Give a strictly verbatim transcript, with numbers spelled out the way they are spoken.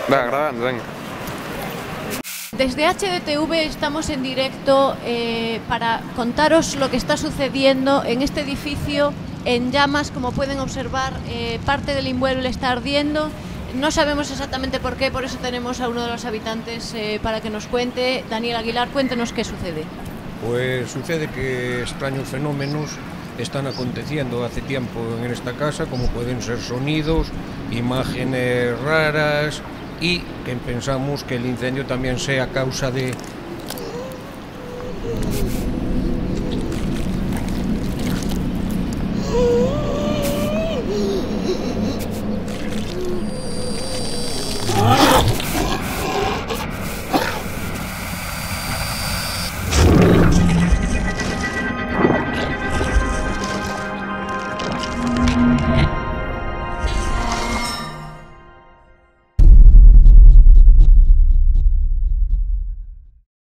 Va, grabando, venga. Desde H D T V estamos en directo eh, para contaros lo que está sucediendo en este edificio en llamas. Como pueden observar, eh, parte del inmueble está ardiendo. No sabemos exactamente por qué, por eso tenemos a uno de los habitantes eh, para que nos cuente. Daniel Aguilar, cuéntenos qué sucede. Pues sucede que extraños fenómenos están aconteciendo hace tiempo en esta casa, como pueden ser sonidos, imágenes raras, y que pensamos que el incendio también sea causa de